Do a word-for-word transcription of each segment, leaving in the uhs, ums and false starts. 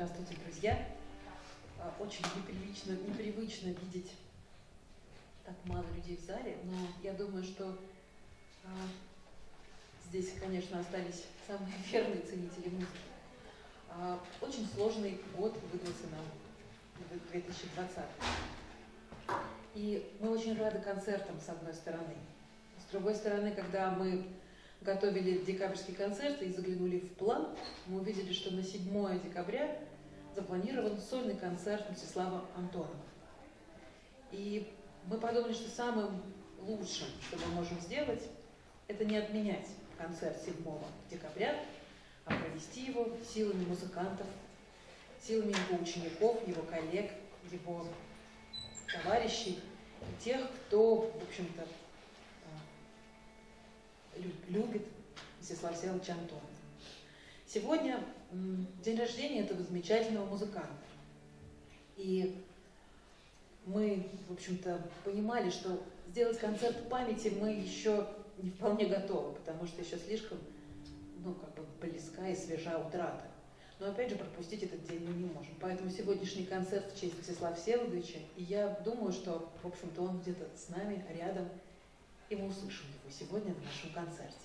Здравствуйте, друзья. Очень непривычно, непривычно видеть так мало людей в зале, но я думаю, что а, здесь, конечно, остались самые верные ценители музыки. А, очень сложный год выдался нам, две тысячи двадцатый. И мы очень рады концертам, с одной стороны. С другой стороны, когда мы готовили декабрьский концерт и заглянули в план, мы увидели, что на седьмое декабря запланирован сольный концерт Мстислава Антонова. И мы подумали, что самым лучшим, что мы можем сделать, это не отменять концерт седьмого декабря, а провести его силами музыкантов, силами его учеников, его коллег, его товарищей, и тех, кто, в общем-то, любит Мстислава Всеволодовича Антонова. Сегодня день рождения этого замечательного музыканта. И мы, в общем-то, понимали, что сделать концерт памяти мы еще не вполне готовы, потому что еще слишком, ну, как бы близка и свежа утрата. Но, опять же, пропустить этот день мы не можем. Поэтому сегодняшний концерт в честь Мстислава Всеволодовича, и я думаю, что, в общем-то, он где-то с нами, рядом, и мы услышим его сегодня в нашем концерте.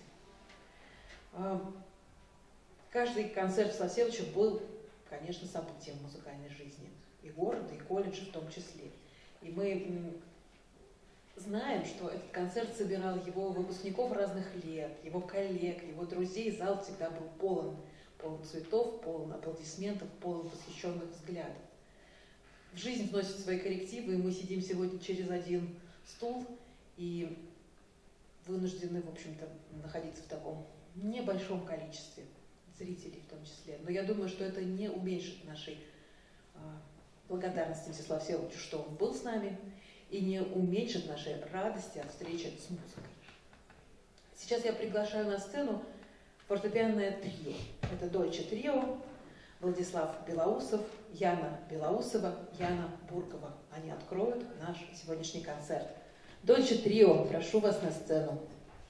Каждый концерт Мстислава Всеволодовича был, конечно, событием музыкальной жизни. И города, и колледжа в том числе. И мы знаем, что этот концерт собирал его выпускников разных лет, его коллег, его друзей. Зал всегда был полон, полон цветов, полон аплодисментов, полон восхищенных взглядов. В жизнь вносят свои коррективы, и мы сидим сегодня через один стул и вынуждены, в общем-то, находиться в таком небольшом количестве зрителей в том числе. Но я думаю, что это не уменьшит нашей э, благодарности Мстиславу Всеволодовичу, что он был с нами, и не уменьшит нашей радости от встречи с музыкой. Сейчас я приглашаю на сцену фортепианное трио. Это Дольче трио, Владислав Белоусов, Яна Белоусова, Яна Буркова. Они откроют наш сегодняшний концерт. Дольче трио, прошу вас на сцену.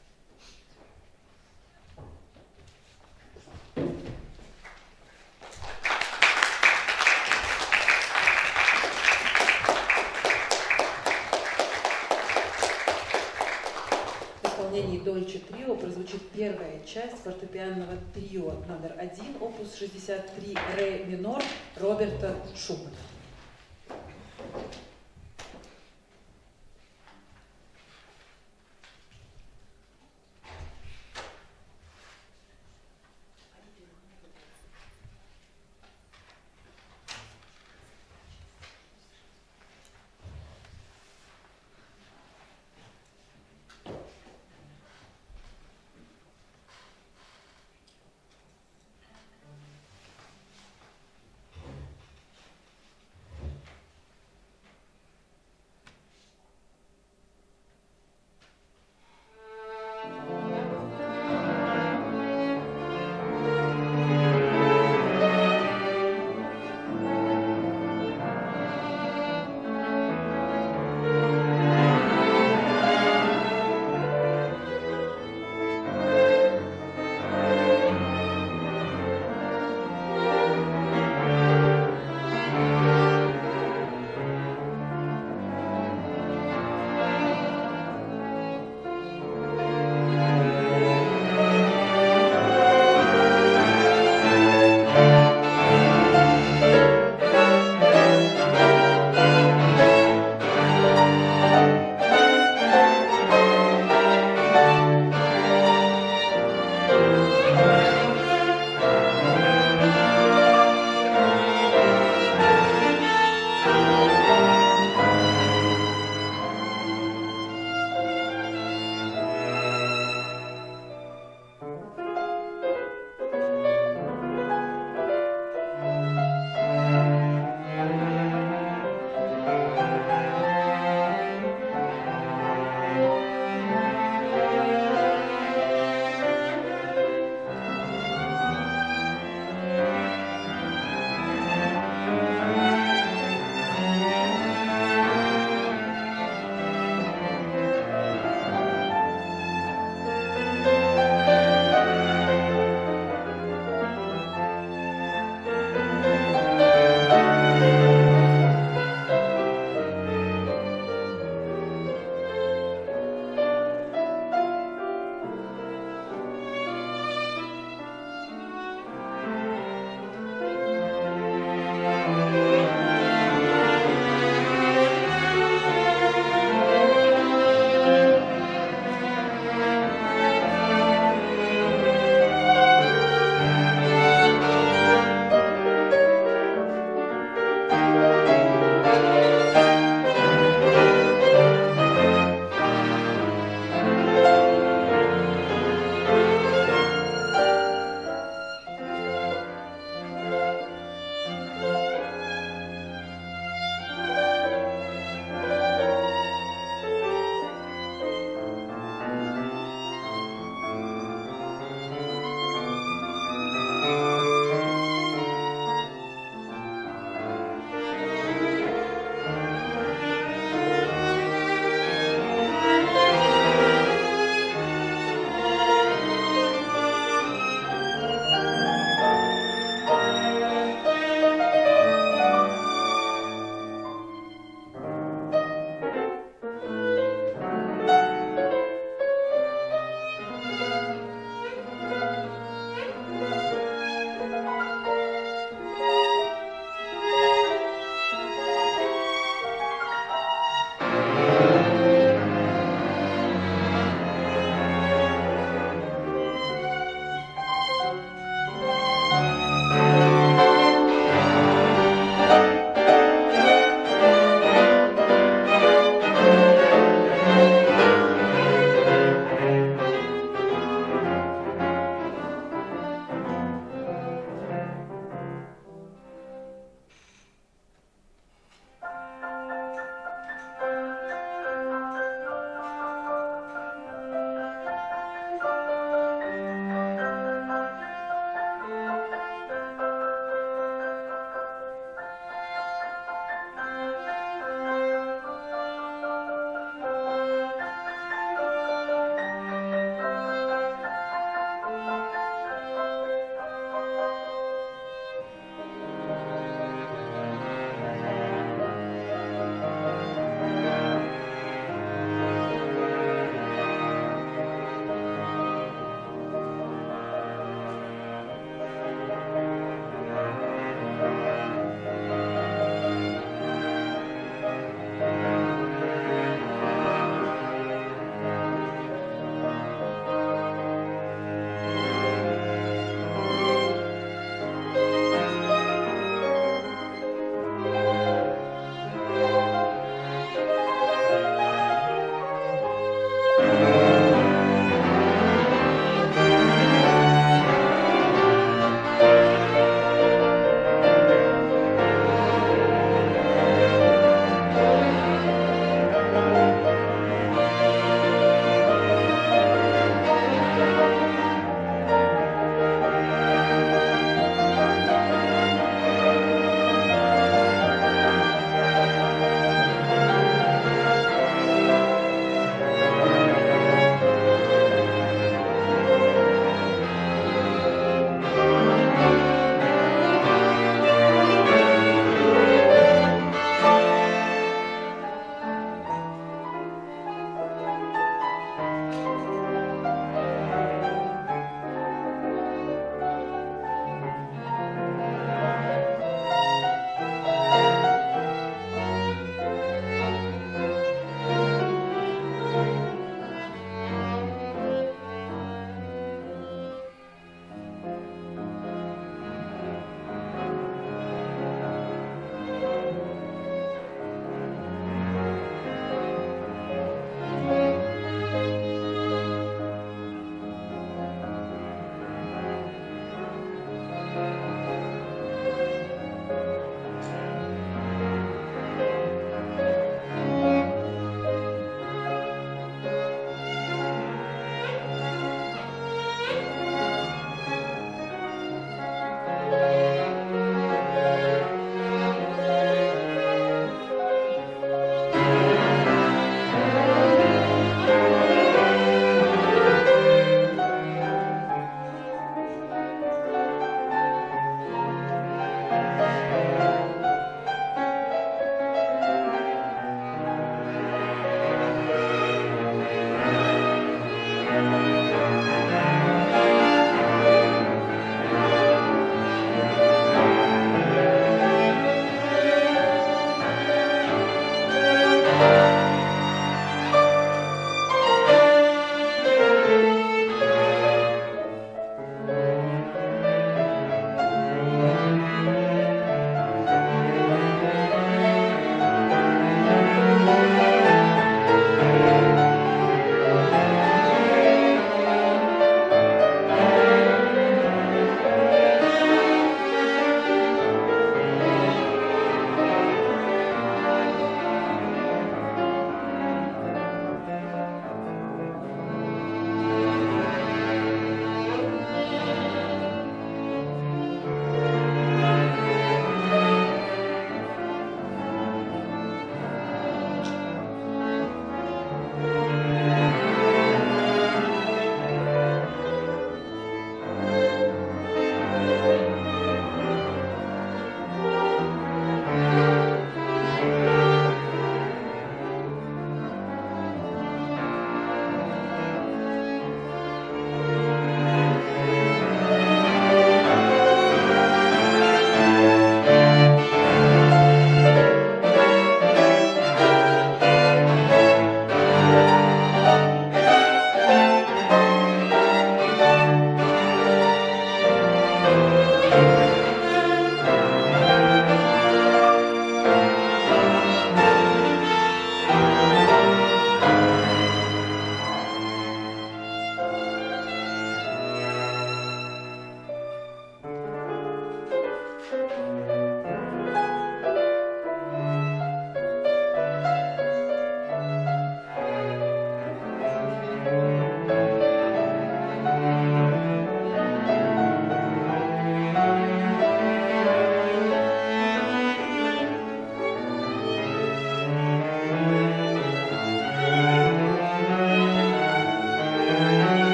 В исполнении Дольче трио прозвучит первая часть фортепианного трио номер один, опус шестьдесят три, ре минор Роберта Шумана.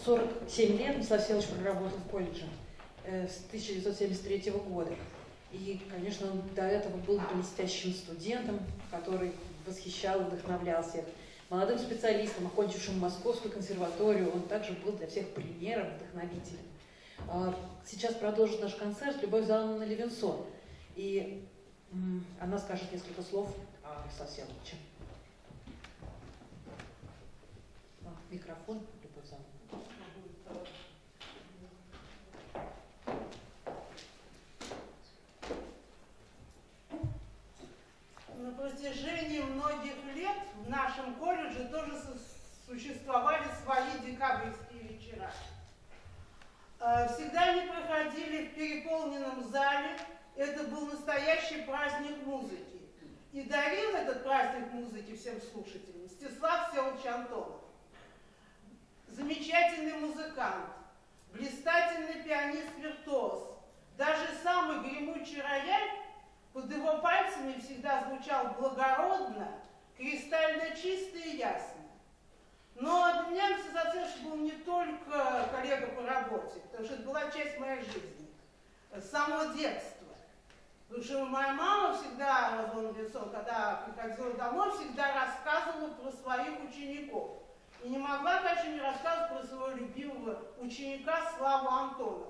сорок семь лет Мстислав Всеволодович проработал в колледже э, с тысяча девятьсот семьдесят третьего года. И, конечно, он до этого был блестящим студентом, который восхищал, вдохновлял всех. Молодым специалистом, окончившим Московскую консерваторию, он также был для всех примером, вдохновителем. Сейчас продолжит наш концерт Любовь Залмановна Левинсон. И она скажет несколько слов о Мстиславе Всеволодовиче. Микрофон, Любовь Залмановна. На протяжении многих лет в нашем колледже тоже существовали свои декабрьские вечера. Всегда они проходили в переполненном зале. Это был настоящий праздник музыки. И дарил этот праздник музыки всем слушателям Мстислав Всеволодович Антонов. Замечательный музыкант, блистательный пианист-виртуоз. Даже самый гремучий рояль под его пальцами всегда звучал благородно, кристально чисто и ясно. Но для меня Мстислав Всеволодович был не только коллега по работе, потому что это была часть моей жизни, с самого детства. Потому что моя мама всегда, Розалина Левинсон, когда приходила домой, всегда рассказывала про своих учеников. И не могла, конечно, не рассказывать про своего любимого ученика Славу Антонова.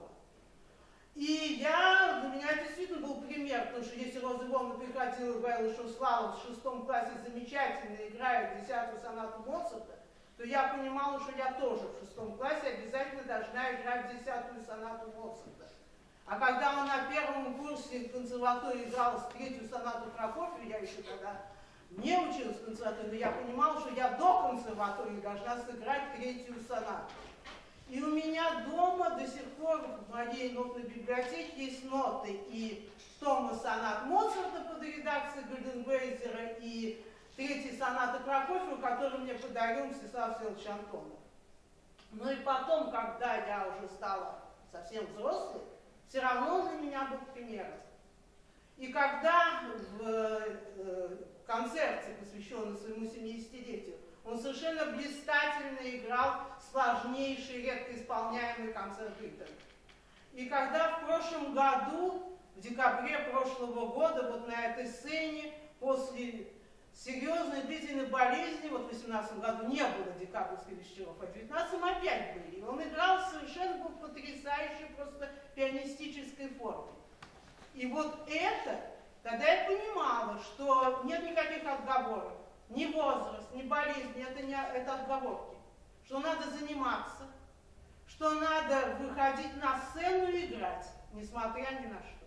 И я, для меня это действительно был пример, потому что если Роза Львовна приходила и говорила, что Слава в шестом классе замечательно играет десятую сонату Моцарта, то я понимала, что я тоже в шестом классе обязательно должна играть десятую сонату Моцарта. А когда он на первом курсе консерватории играл третью сонату Прокофьева, я еще тогда не училась в консерватории, но я понимала, что я до консерватории должна сыграть третью сонату. И у меня дома до сих пор в моей нотной библиотеке есть ноты и тома сонат Моцарта под редакцией Гольденвейзера и третьей сонаты Прокофьева, которую мне подарил Мстислав Всеволодович Антонов. Ну и потом, когда я уже стала совсем взрослой, все равно для меня был примером. И когда в э, концерте, посвященном своему семидесятилетию, он совершенно блистательно играл сложнейший, редко исполняемый концерт Риттера. И когда в прошлом году, в декабре прошлого года, вот на этой сцене, после серьезной длительной болезни, вот в две тысячи восемнадцатом году не было декабрьских вечеров, а в две тысячи девятнадцатом опять были. И он играл совершенно был потрясающей, просто пианистической форме. И вот это, тогда я понимала, что нет никаких отговорок. Ни возраст, ни болезнь, это, не, это отговорки. Что надо заниматься, что надо выходить на сцену и играть, несмотря ни на что.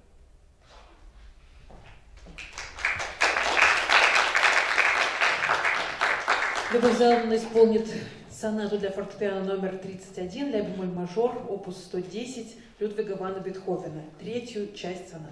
Любовь Залмановна исполнит сонату для фортепиано номер тридцать один, ля бемоль мажор, опус сто десять Людвига вана Бетховена, третью часть сонаты.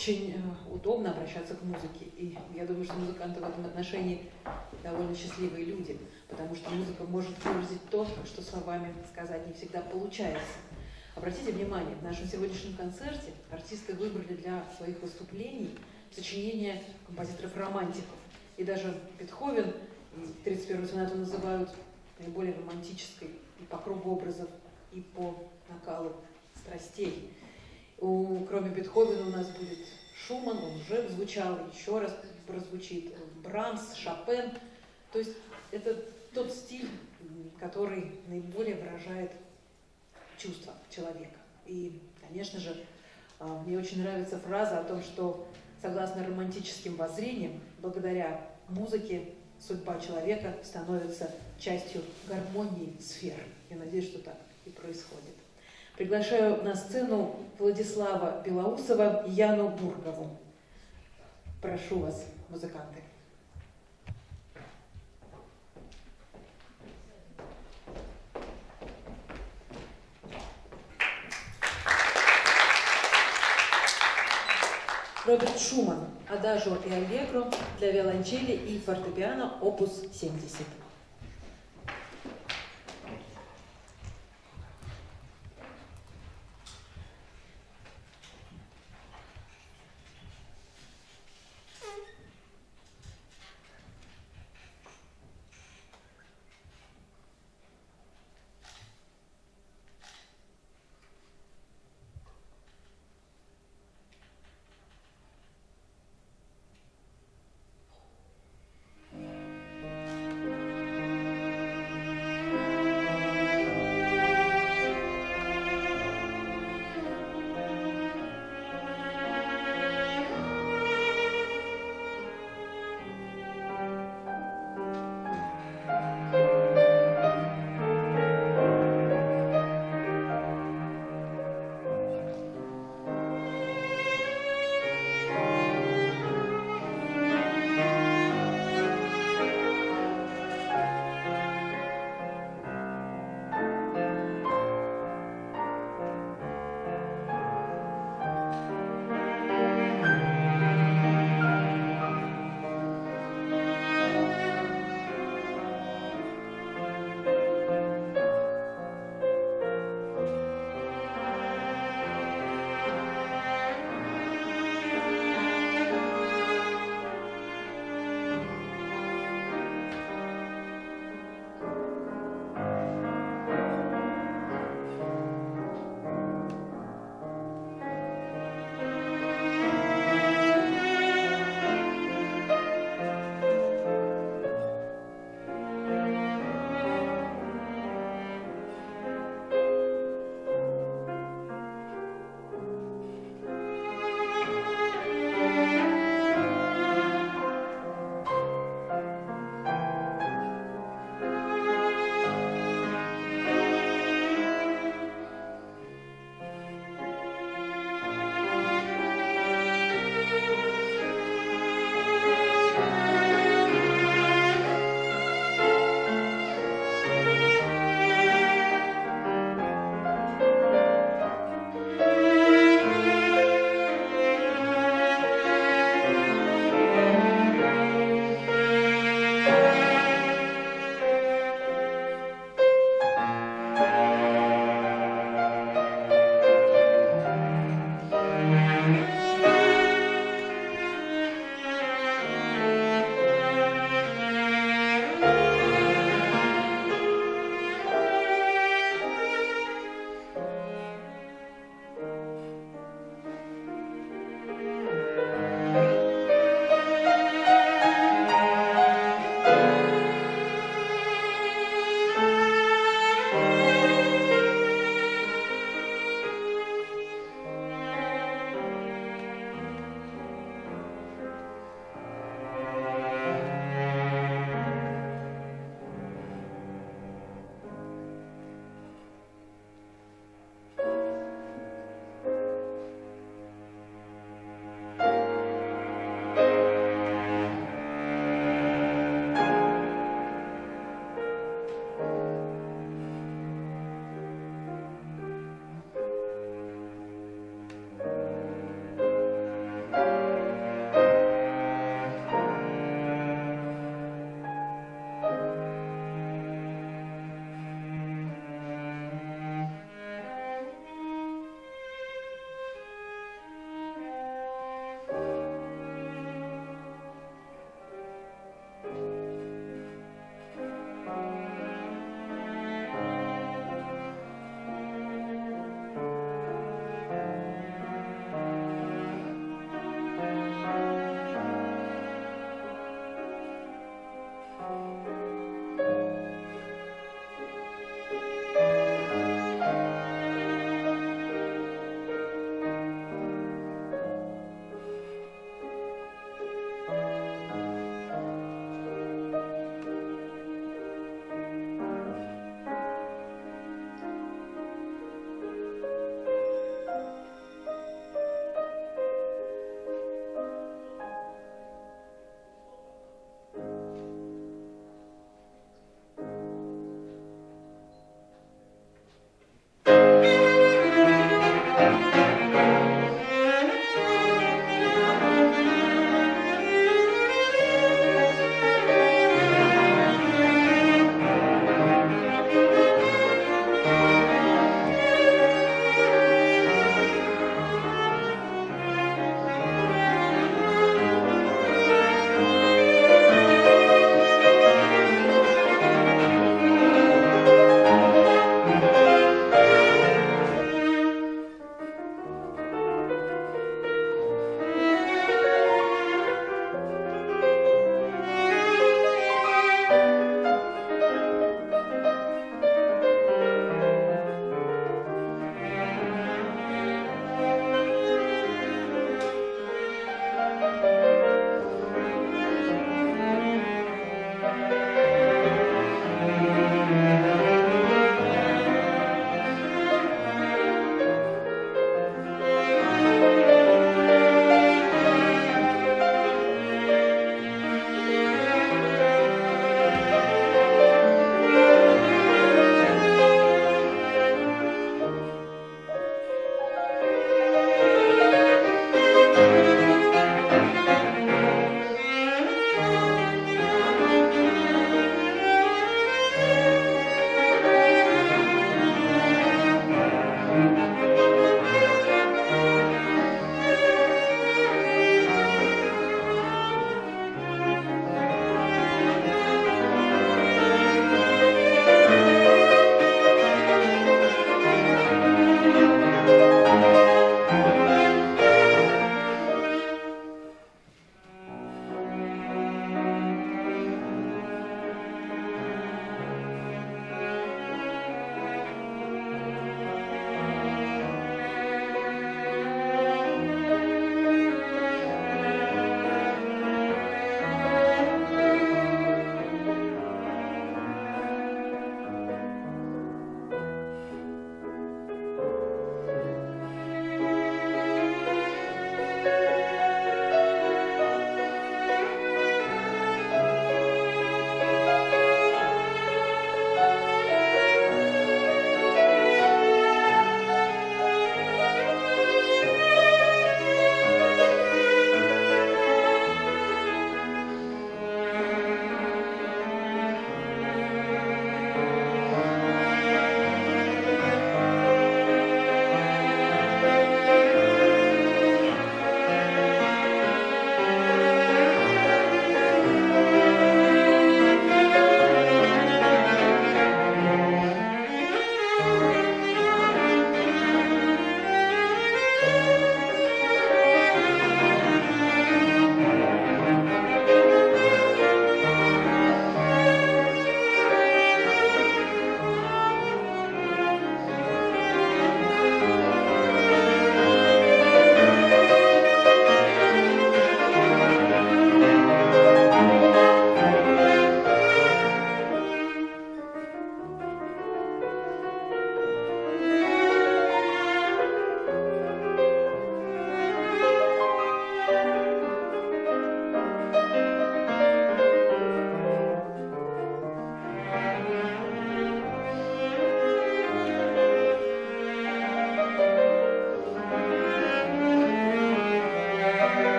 очень удобно обращаться к музыке. И я думаю, что музыканты в этом отношении довольно счастливые люди, потому что музыка может выразить то, что словами сказать не всегда получается. Обратите внимание, в нашем сегодняшнем концерте артисты выбрали для своих выступлений сочинения композиторов-романтиков. И даже Бетховен и тридцать первую сонату называют наиболее романтической и по кругу образов, и по накалу страстей. У, кроме Бетховена у нас будет Шуман, он уже звучал, еще раз прозвучит Брамс, Шопен. То есть это тот стиль, который наиболее выражает чувства человека. И, конечно же, мне очень нравится фраза о том, что согласно романтическим воззрениям, благодаря музыке судьба человека становится частью гармонии сфер. Я надеюсь, что так и происходит. Приглашаю на сцену Владислава Белоусова и Яну Бургову. Прошу вас, музыканты. Роберт Шуман, Адажио и Аллегро для виолончели и фортепиано, опус семьдесят.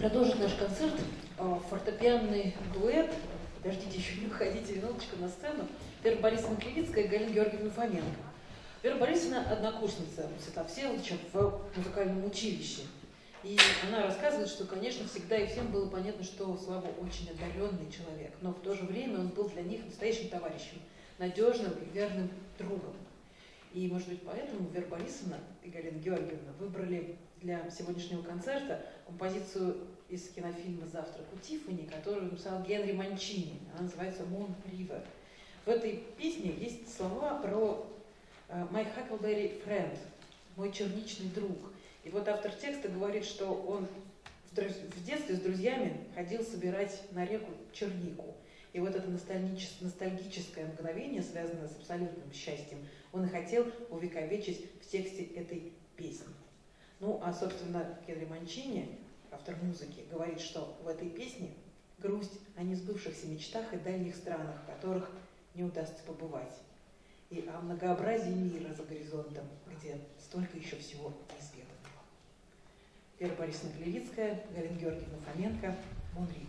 Продолжит наш концерт фортепианный дуэт. Подождите, еще не уходите, минуточку на сцену. Вера Борисовна Клевицкая и Галина Георгиевна Фоменко. Вера Борисовна однокурсница Святослава Всеволодовича в музыкальном училище. И она рассказывает, что, конечно, всегда и всем было понятно, что Слава очень одаренный человек, но в то же время он был для них настоящим товарищем, надежным и верным другом. И, может быть, поэтому Вера Борисовна и Галина Георгиевна выбрали для сегодняшнего концерта композицию из кинофильма «Завтрак у Тиффани», которую написал Генри Манчини. Она называется «Moon River». В этой песне есть слова про «My Huckleberry Friend», «Мой черничный друг». И вот автор текста говорит, что он в детстве с друзьями ходил собирать на реку чернику. И вот это ностальгическое мгновение, связанное с абсолютным счастьем, он и хотел увековечить в тексте этой песни. Ну, а, собственно, Генри Манчини, автор музыки, говорит, что в этой песне грусть о несбывшихся мечтах и дальних странах, в которых не удастся побывать, и о многообразии мира за горизонтом, где столько еще всего неизведанного. Вера Борисовна Клевицкая, Галина Георгиевна Фоменко, «Moon River».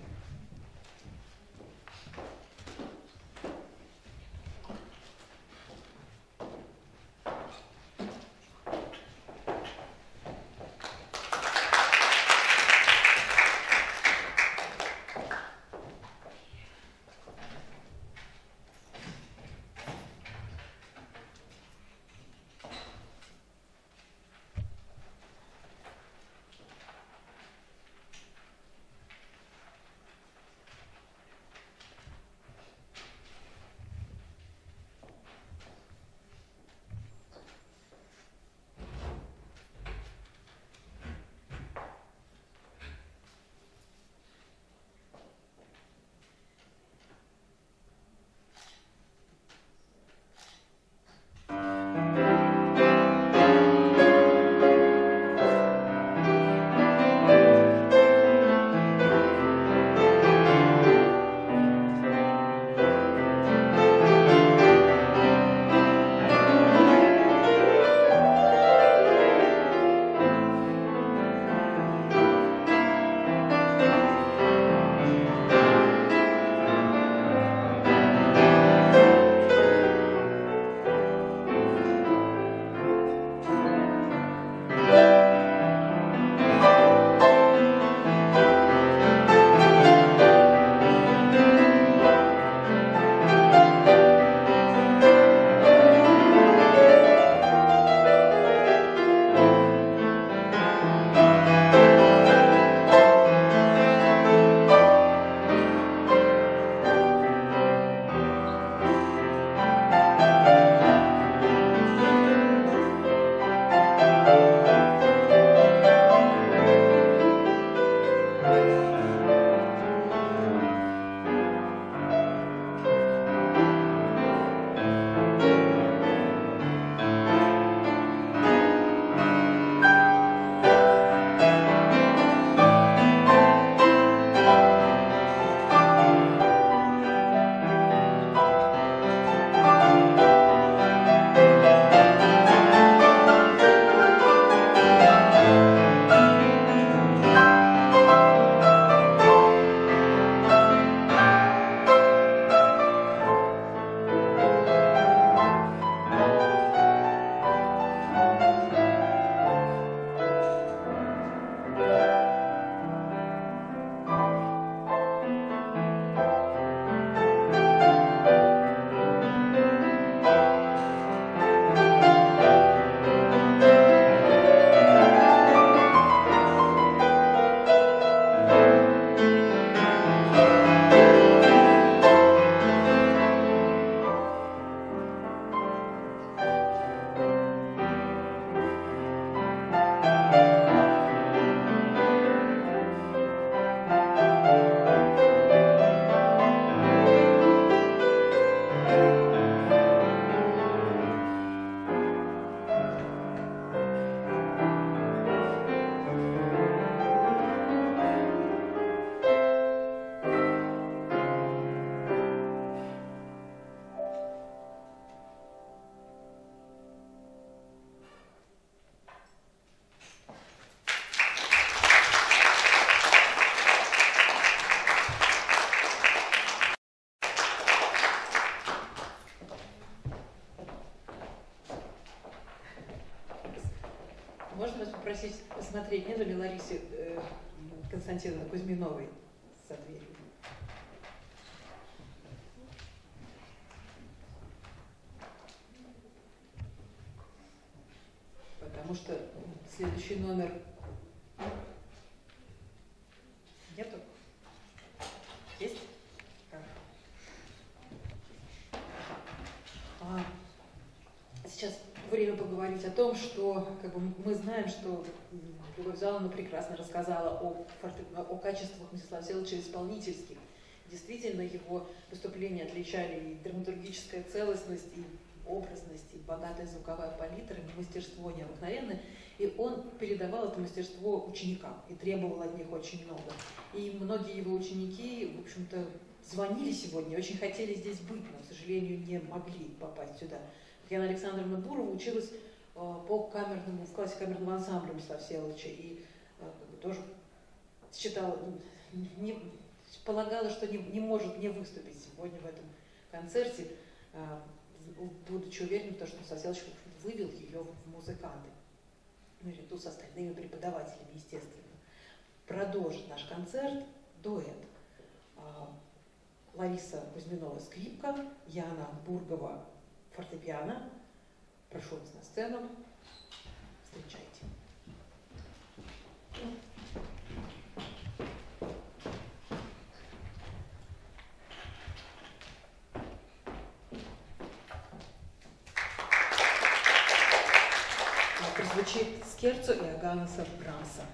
смотреть нет ли Ларисе э, Константиновны Кузьминовой за дверью. Потому что следующий номер нету? Есть? А, сейчас время поговорить о том, что как бы, мы знаем, что Любовь Заловна прекрасно рассказала о, о качествах Мстислава Всеволодовича исполнительских. Действительно, его выступления отличали и драматургическая целостность, и образность, и богатая звуковая палитра, и мастерство необыкновенное. И он передавал это мастерство ученикам и требовал от них очень много. И многие его ученики, в общем-то, звонили сегодня, очень хотели здесь быть, но, к сожалению, не могли попасть сюда. Татьяна Александровна Бурова училась э, по камерному, в классе камерного ансамбля Мстислава Всеволодовича и э, как бы тоже считала, не, полагала, что не, не может не выступить сегодня в этом концерте, э, будучи уверенным, что Мстислав Всеволодович вывел ее в музыканты, наряду с остальными преподавателями, естественно. Продолжит наш концерт дуэт. Лариса Кузьминова скрипка, Яна Бургова фортепиано. Прошу вас на сцену. Встречайте. Прозвучит скерцо Иоганнеса Брамса.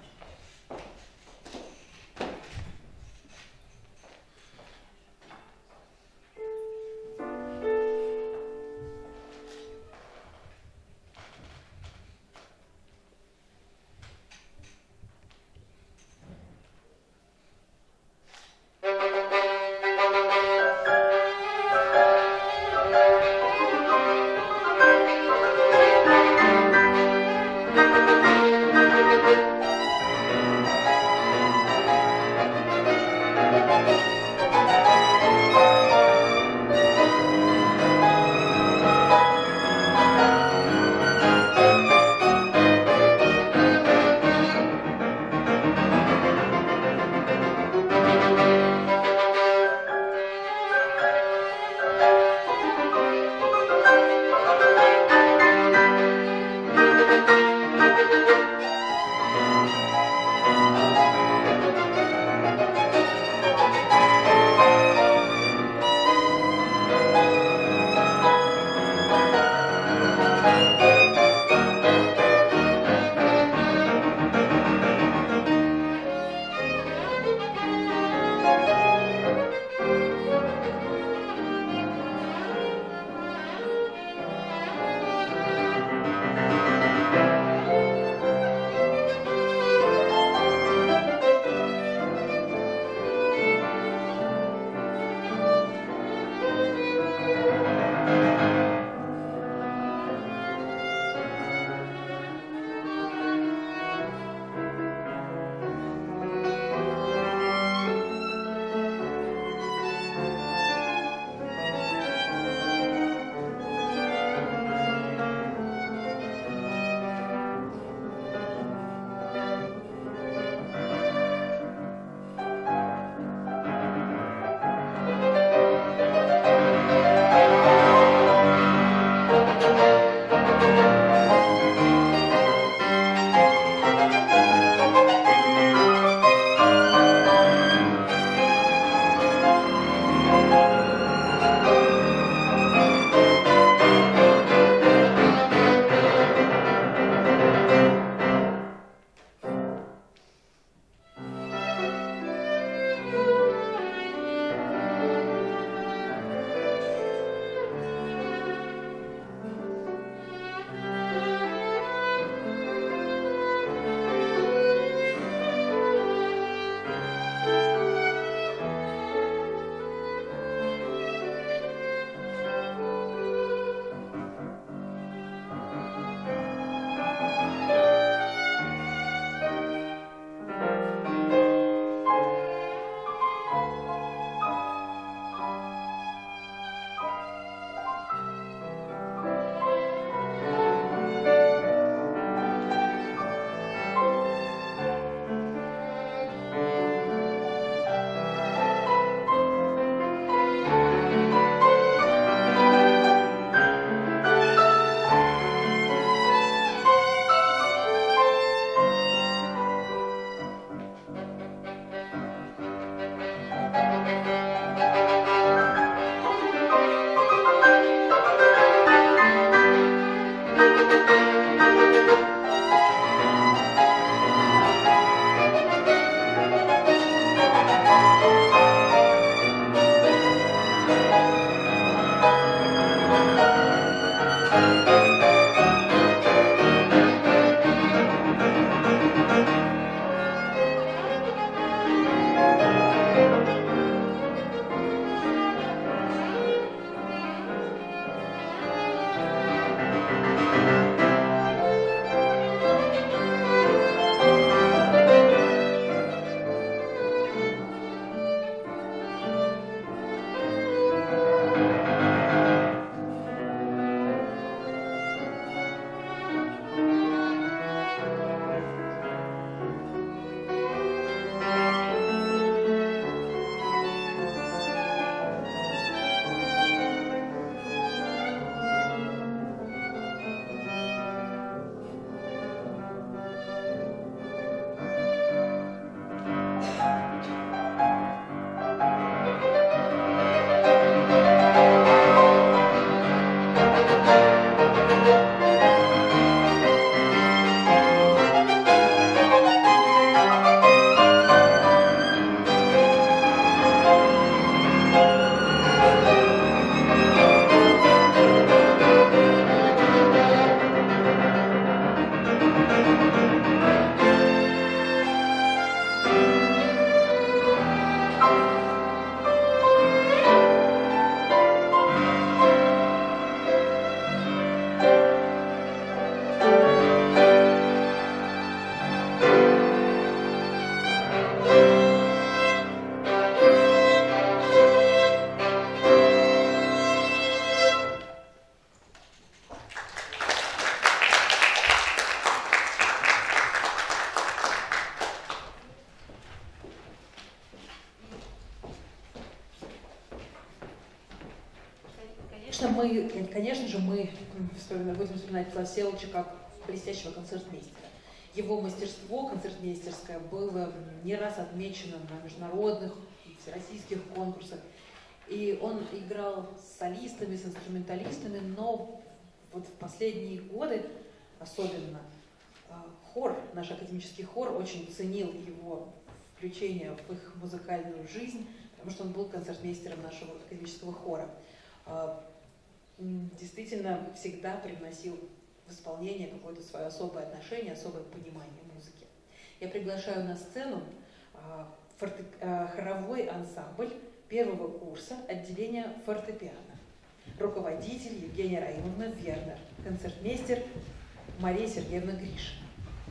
Конечно, мы, конечно же, мы будем вспоминать Влада Всеволодовича как блестящего концертмейстера. Его мастерство концертмейстерское было не раз отмечено на международных и всероссийских конкурсах. И он играл с солистами, с инструменталистами, но вот в последние годы особенно хор, наш академический хор, очень ценил его включение в их музыкальную жизнь, потому что он был концертмейстером нашего академического хора. Действительно, всегда привносил в исполнение какое-то свое особое отношение, особое понимание музыки. Я приглашаю на сцену форте... хоровой ансамбль первого курса отделения фортепиано. Руководитель Евгения Раимовна Вернер, концертмейстер Мария Сергеевна Гришина.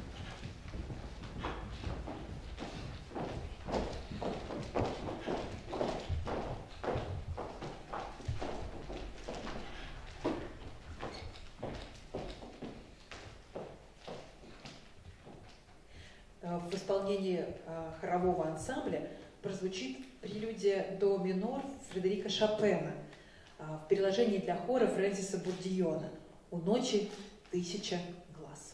В исполнении хорового ансамбля прозвучит прелюдия до минор Фредерика Шопена в переложении для хора Фрэнсиса Бурдийона «У ночи тысяча глаз».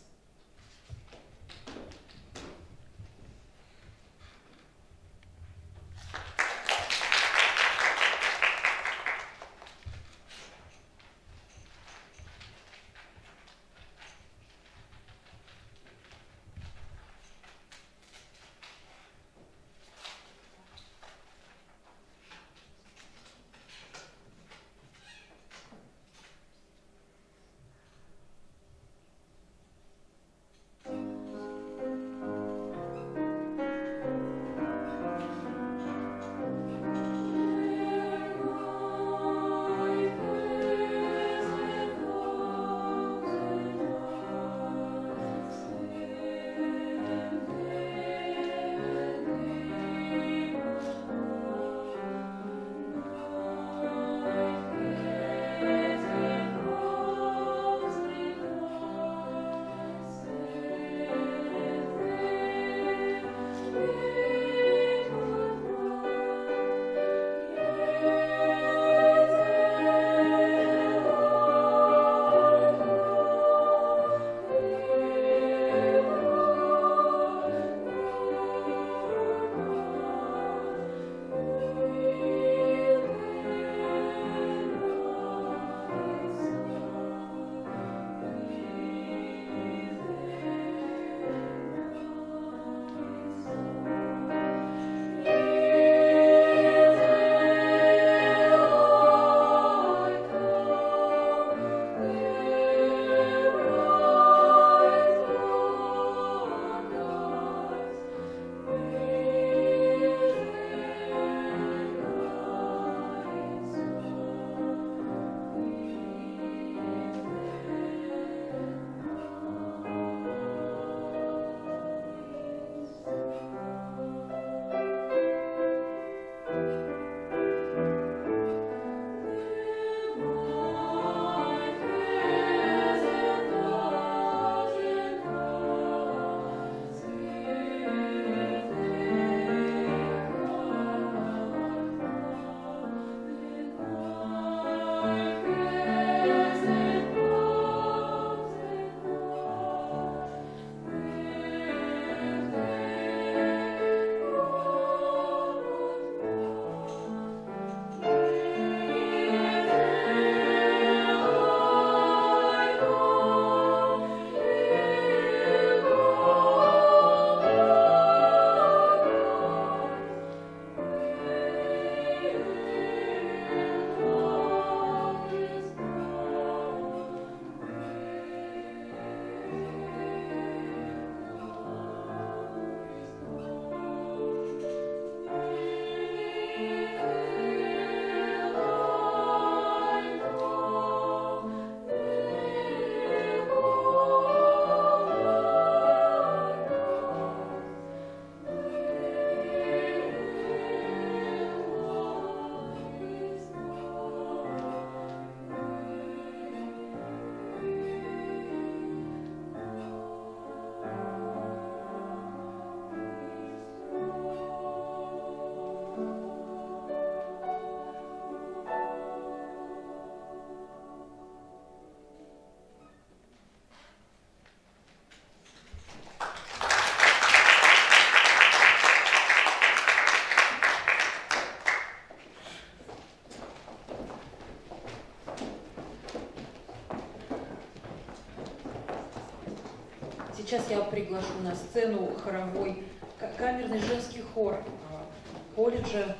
сейчас я приглашу на сцену хоровой камерный женский хор колледжа.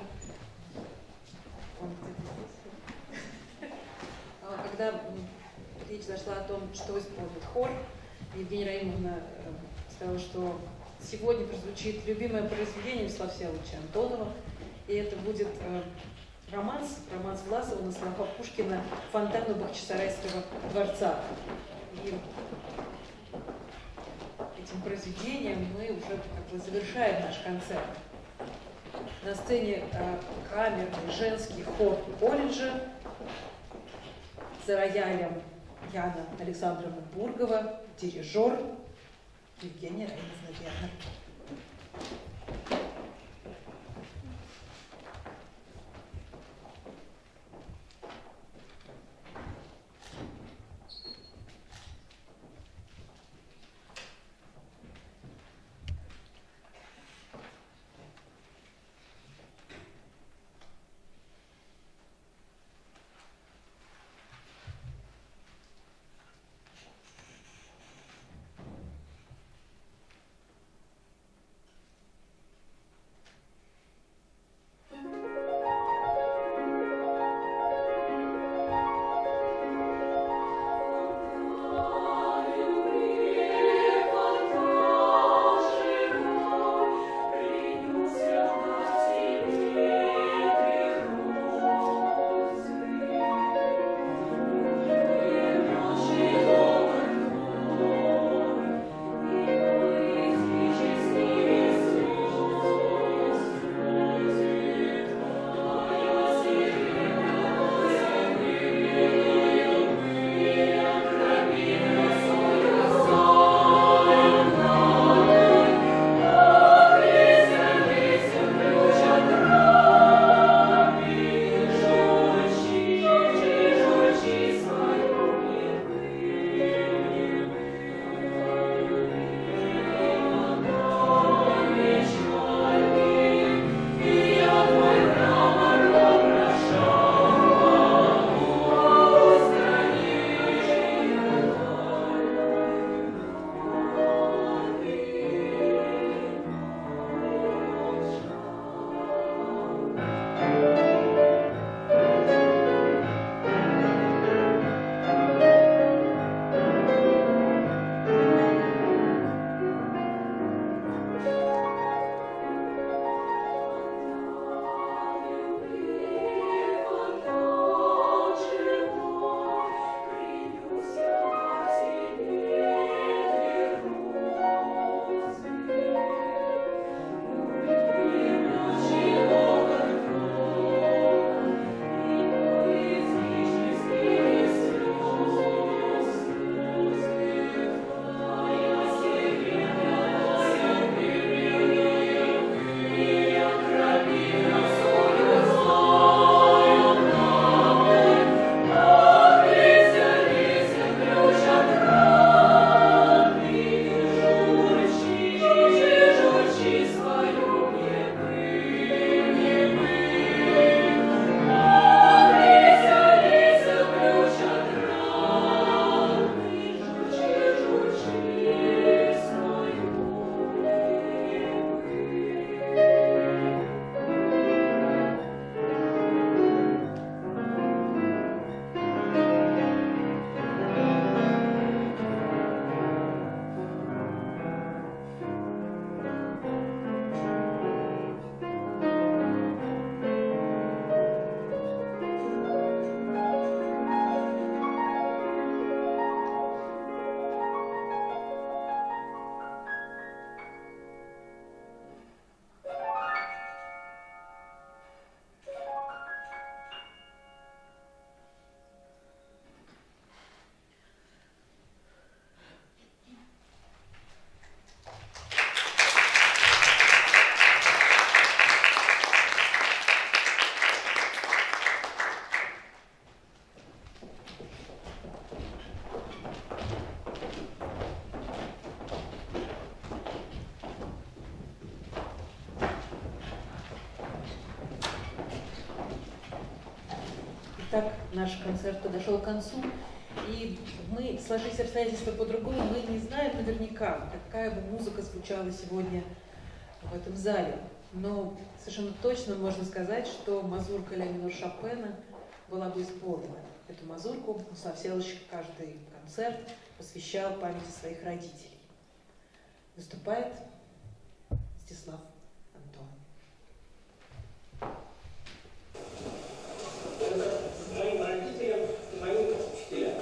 Когда речь зашла о том, что исполнит хор, Евгения Раимовна сказала, что сегодня прозвучит любимое произведение Вячеслава Всеволодовича Антонова, и это будет романс, романс Власова на слова Пушкина «Фонтан у Бахчисарайского дворца». И этим произведением мы уже как бы завершаем наш концерт. На сцене э, камерный женский хор колледжа за роялем Яна Александровна Бургова, дирижер Евгения Раимовна Гернер. Итак, наш концерт подошел к концу. И мы, сложились обстоятельства по-другому, мы не знаем наверняка, какая бы музыка звучала сегодня в этом зале. Но совершенно точно можно сказать, что мазурка ля минор Шопена была бы исполнена. Эту мазурку Мстислав Всеволодович каждый концерт посвящал памяти своих родителей. Выступает Мстислав Антон. Моим родителям и моим учителям.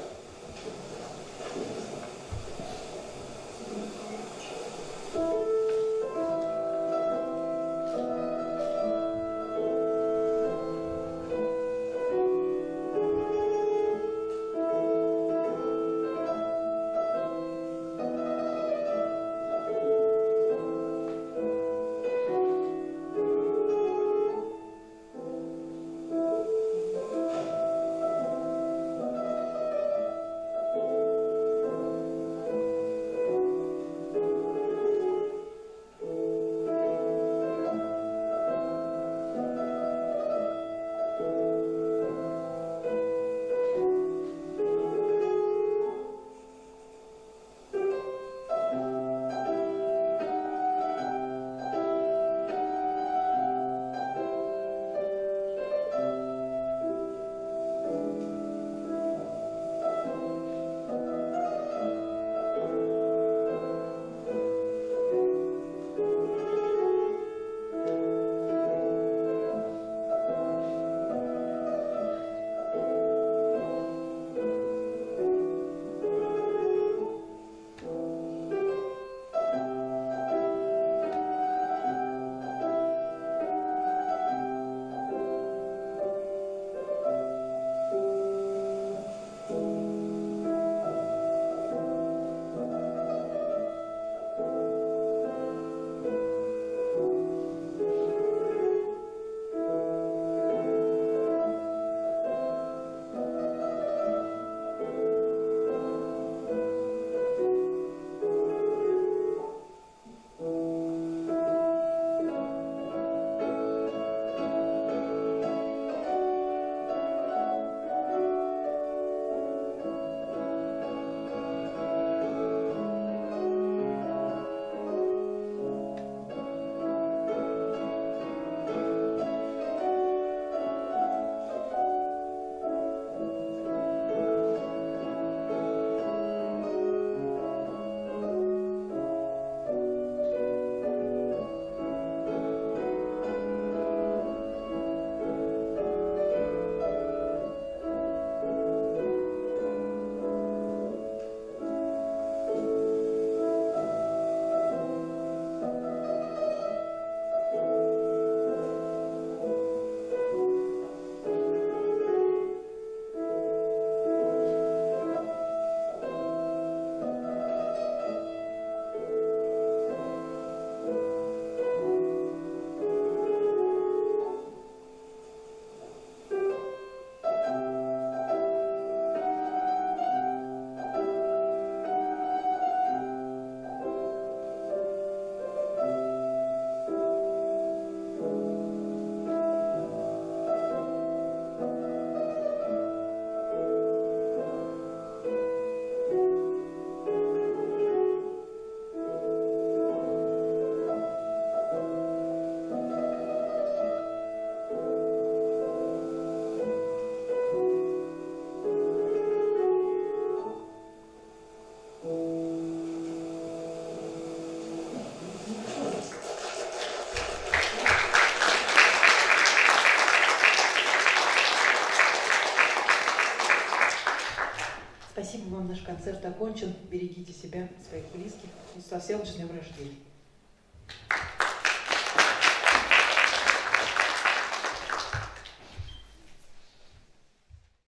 Спасибо вам, наш концерт окончен. Берегите себя, своих близких. Мстислав Всеволодович, с днем рождения.